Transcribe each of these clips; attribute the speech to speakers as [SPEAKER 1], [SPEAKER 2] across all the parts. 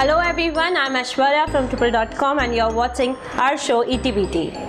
[SPEAKER 1] Hello everyone, I'm Ashwarya from Triple.com and you're watching our show ETBT.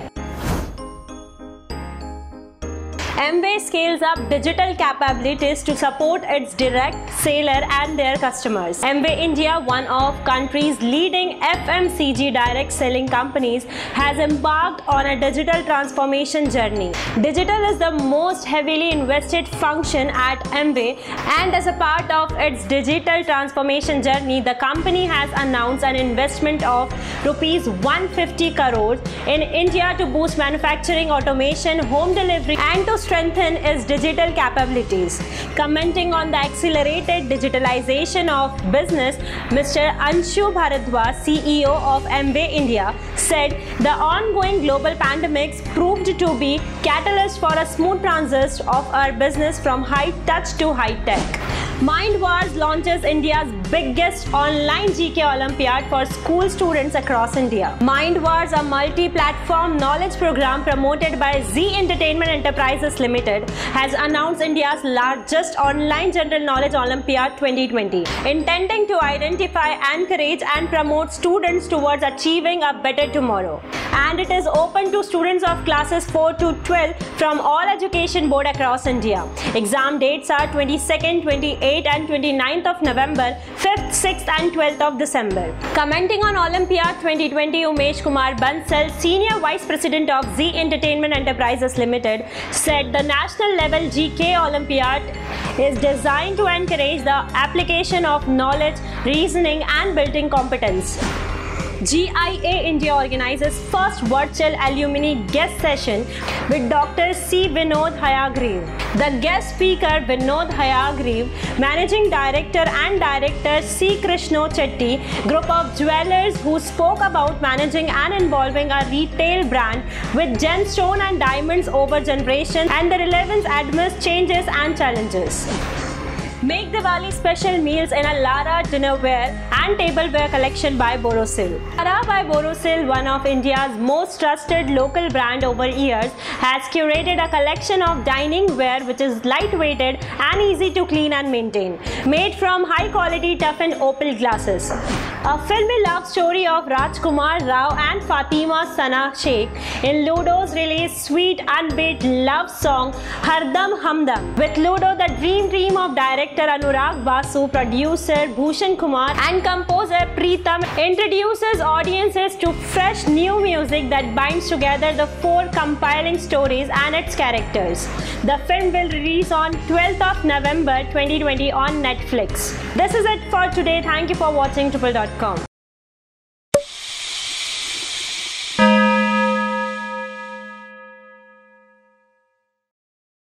[SPEAKER 1] Amway scales up digital capabilities to support its direct seller and their customers. Amway India, one of country's leading FMCG direct selling companies, has embarked on a digital transformation journey. Digital is the most heavily invested function at Amway, and as a part of its digital transformation journey, the company has announced an investment of rupees 150 crores in India to boost manufacturing automation, home delivery, and to strengthen its digital capabilities. Commenting on the accelerated digitalization of business, Mr. Anshu Bharadwaj, CEO of Amway India, said the ongoing global pandemics proved to be catalyst for a smooth transition of our business from high touch to high tech. Mindwars launches India's biggest online GK Olympiad for school students across India. Mindwars, a multi-platform knowledge program promoted by Zee Entertainment Enterprises Limited, has announced India's largest online general knowledge Olympiad 2020, intending to identify, encourage and promote students towards achieving a better tomorrow. And it is open to students of classes 4 to 12 from all education board across India. Exam dates are 22nd, 28th and 29th of November, 5th, 6th and 12th of December. Commenting on Olympiad 2020, Umesh Kumar Bansal, Senior Vice President of Zee Entertainment Enterprises Limited, said the national level GK Olympiad is designed to encourage the application of knowledge, reasoning and building competence. GIA India organizes first virtual alumni guest session with Dr. C. Vinod Hayagreev. The guest speaker Vinod Hayagreev, Managing Director and Director C. Krishno Chetty, group of jewelers who spoke about managing and involving a retail brand with gemstone and diamonds over generations and the relevance amidst changes and challenges. Make Diwali special meals in a Lara dinnerware and tableware collection by Borosil. Lara by Borosil, one of India's most trusted local brand over years, has curated a collection of dining ware which is lightweighted and easy to clean and maintain, made from high quality toughened opal glasses. A filmy love story of Rajkumar Rao and Fatima Sana Sheikh in Ludo's released sweet unbeat love song Hardam Hamdam. With Ludo, the dream of director Anurag Basu, producer Bhushan Kumar and composer Preetham introduces audiences to fresh new music that binds together the four compelling stories and its characters. The film will release on 12th of November 2020 on Netflix. This is it for today. Thank you for watching Triple.com.